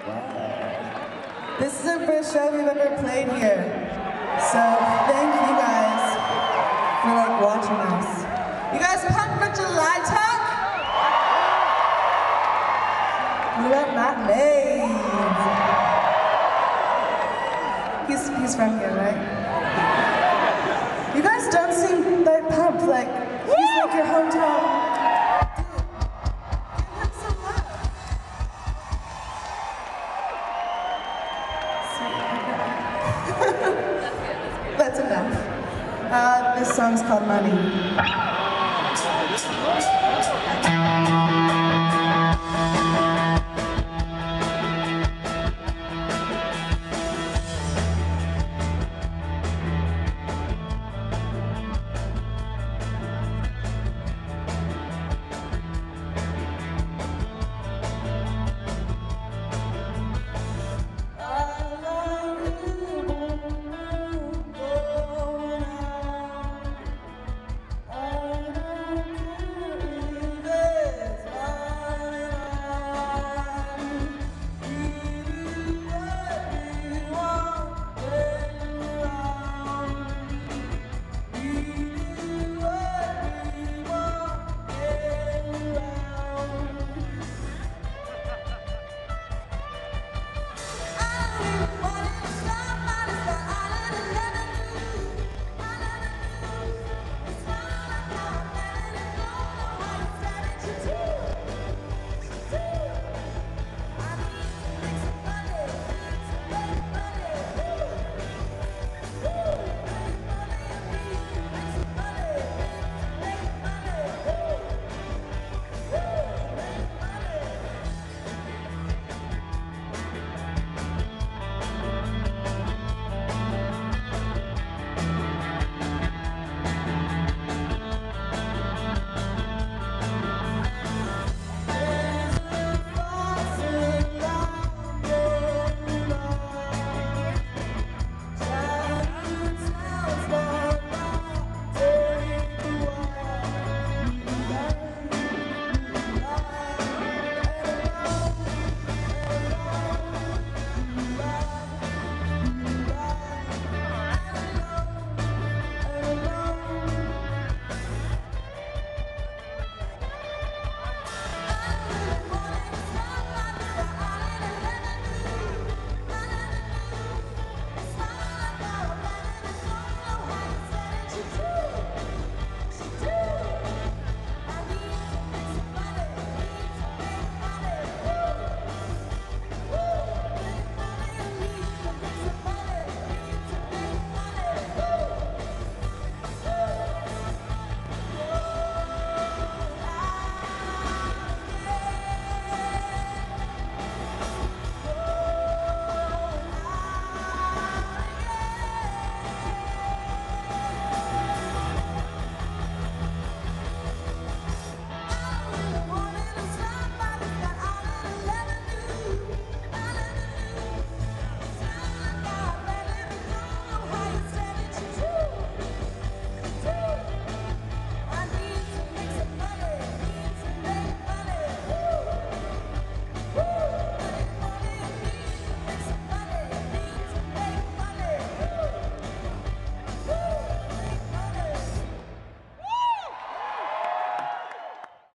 Wow. This is the first show we've ever played here. So thank you guys for watching us. You guys pumped for July Talk? What about matinees? He's from here, right? You guys don't seem that pumped, he's like your hometown. That's enough. This song's called Money.